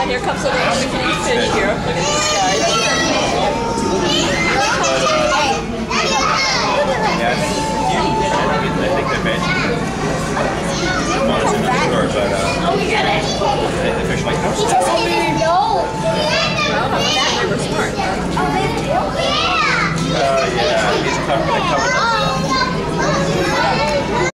here comes a little bikini fish here. Look at this guy.